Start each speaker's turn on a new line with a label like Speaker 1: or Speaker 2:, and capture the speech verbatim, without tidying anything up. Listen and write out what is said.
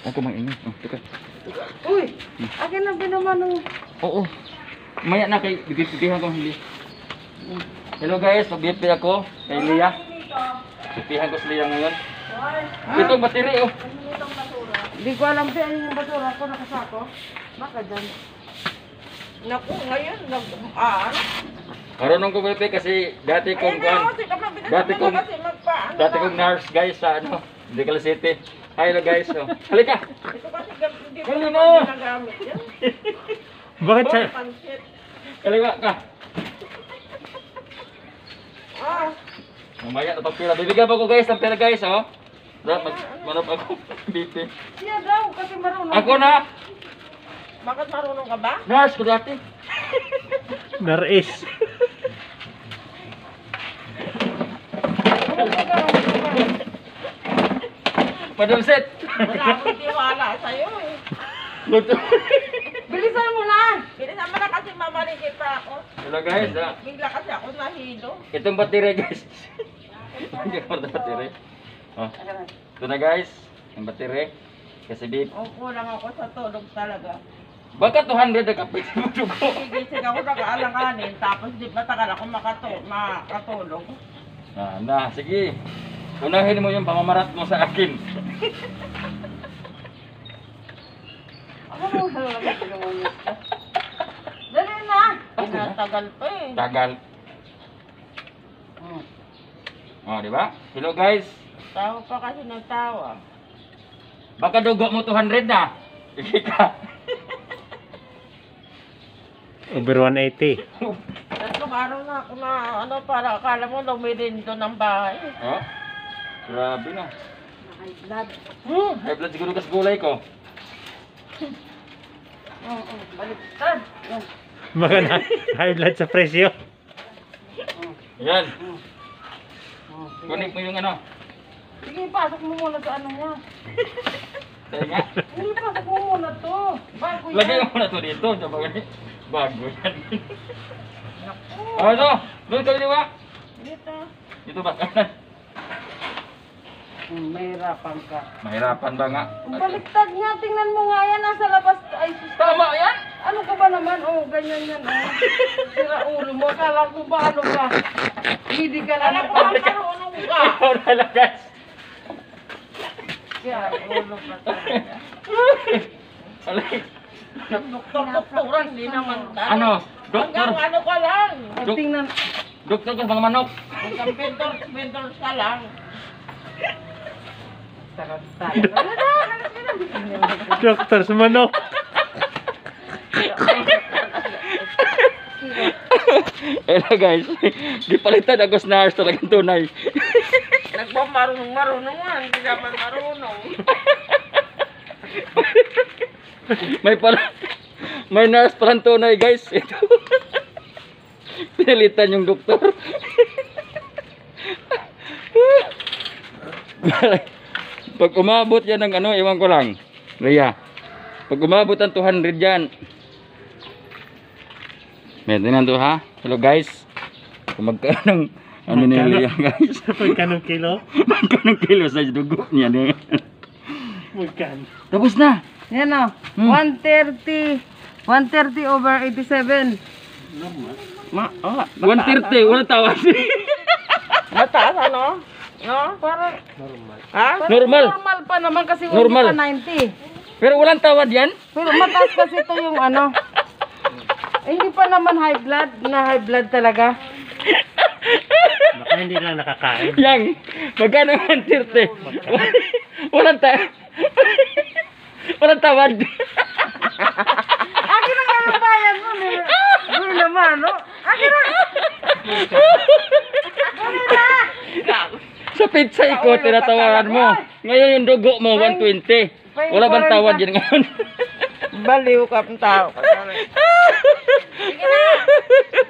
Speaker 1: Ako maingay. Oh, teka.
Speaker 2: Uy, akin na ba naman oh.
Speaker 1: Oo. Maya na kay bibitihan ko hindi. Hello guys, mag-B F P ako kay Lia. Bibitihan ko si Lia ngayon. Ito bateri oh.
Speaker 2: Hindi ko alam pa yung basura ko nakasako. Baka dyan. Naku, ngayon, nag, ah, ano?
Speaker 1: Marunong ko B F P kasi dati kong kan. Dati kong dati kong nurse guys sa ano, Bicol City. Hi hello guys. Oh. Halika.
Speaker 2: Ito kasi hindi ko
Speaker 1: Halika
Speaker 2: na
Speaker 1: na.
Speaker 2: ginagamit yan.
Speaker 3: Bakit sa...
Speaker 2: Pansit.
Speaker 1: Halika ka.
Speaker 2: Ah,
Speaker 1: Mamaya na pera. Bibigyan pa ko guys ng pera guys oh. Dapat magmanap ako B P.
Speaker 2: siya daw kasi marunong.
Speaker 1: Ako na.
Speaker 2: Bakit marunong ka ba?
Speaker 1: Nurse ko dati.
Speaker 3: Narais.
Speaker 1: Madam Set.
Speaker 2: Wala akong tiwala sa'yo eh.
Speaker 1: Luto.
Speaker 2: Bilisan mo na! Bilisan mo na kasi mamaligit pa ako.
Speaker 1: Hello guys ah.
Speaker 2: Bigla kasi ako nahilo.
Speaker 1: Itong battery guys. Hindi ko na battery. Oh. Ito na guys. Ang battery. Kasi babe.
Speaker 2: O kulang ako sa tulog talaga.
Speaker 1: Baka two hundred na kapit mo dugo.
Speaker 2: Gigising ako nag-aalanganin tapos di ba tagal ako makato makatulog.
Speaker 1: Ah, na, sige. Unahin mo yung pamamarat mo sa akin.
Speaker 2: Ako mo talaga tinungulit ka. Dali na! Pinatagal pa eh.
Speaker 1: Tagal.
Speaker 2: Hmm.
Speaker 1: Oh, di ba? Hello guys.
Speaker 2: Tawa pa kasi nagtawa.
Speaker 1: Baka dugo mo two hundred na. Sige ka.
Speaker 3: Over one eighty.
Speaker 2: Tatlong araw na ako na ano para akala mo lumirindo ng bahay.
Speaker 1: Oh. Grabe na.
Speaker 2: High blood.
Speaker 1: Hmm, high blood siguro kas gulay ko.
Speaker 2: Oo, oh, baliktad. Oh.
Speaker 3: Baka na high blood sa presyo.
Speaker 1: Yan.
Speaker 2: Oh, sige.
Speaker 1: Kunin mo yung ano.
Speaker 2: Sige, pasok mo muna sa ano niya.
Speaker 1: Kaya nga.
Speaker 2: Hindi, pasok mo muna to. Bago yan.
Speaker 1: Lagay mo na to dito. Diba ganyan? Bago yan.
Speaker 2: Naku.
Speaker 1: Oh, ito. Doon ka diba?
Speaker 2: Dito.
Speaker 1: Dito ba? Kanan.
Speaker 2: Hmm, mahirapan ka.
Speaker 1: Mahirapan ba nga?
Speaker 2: Baliktad nga, tingnan mo nga yan, nasa labas. Ay, sus.
Speaker 1: Tama yan.
Speaker 2: Ano ka ba naman? Oh, ganyan yan. Oh. Sira ulo mo. Kala ko ba ano ka? Hindi ka lang marunong ka.
Speaker 1: Ikaw na lang guys.
Speaker 2: Sira ulo ka talaga.
Speaker 1: Alay.
Speaker 2: Doktor-doktoran, hindi naman.
Speaker 1: Ano? Doktor?
Speaker 2: Hanggang ano ka lang.
Speaker 1: Dok-
Speaker 2: Tingnan.
Speaker 1: Doktor ka mga manok.
Speaker 2: Hanggang vendors-vendors ka lang. Sarap tayo. Ano na?
Speaker 3: Doktor sa manok.
Speaker 1: Hello guys. Gipalitan ako sa nurse talagang tunay.
Speaker 2: Nagpamarunong-marunong nga. Hindi naman marunong.
Speaker 1: May pala may nurse palang tunay guys. Ito. Pinalitan yung doktor. Pag umabot yan ng ano, iwan ko lang. Rhea. Pag umabot ang two hundred yan. Meron to ha. Hello guys. Kung magkano ng ano ni
Speaker 3: Magkano?
Speaker 1: Rhea guys.
Speaker 3: Magkano kilo?
Speaker 1: Magkano kilo sa dugo niya.
Speaker 3: Magkano?
Speaker 1: Tapos na.
Speaker 2: Yan o.
Speaker 1: Hmm.
Speaker 2: one thirty. one thirty over eighty-seven. Ma, oh,
Speaker 1: one thirty. Walang tawad.
Speaker 2: mataas ano? No? Para,
Speaker 3: Normal.
Speaker 2: ha?
Speaker 1: Normal.
Speaker 2: Normal pa naman kasi
Speaker 1: Normal.
Speaker 2: hindi pa ninety.
Speaker 1: Pero walang tawad yan.
Speaker 2: Pero mataas kasi ito yung ano. Eh, hindi pa naman high blood. Na high blood talaga.
Speaker 3: Baka hindi lang nakakain.
Speaker 1: Yang, magkano one thirty? Walang tawad. Walang tawad.
Speaker 2: Akin na nga yung bayan mo. Uy naman, no? Akin na. Uy na.
Speaker 1: Sa pizza iko, tinatawaran mo. Ngayon yung dugo mo, one twenty. Wala bang tawad yan ngayon?
Speaker 2: Baliw ka pang tao. Sige na.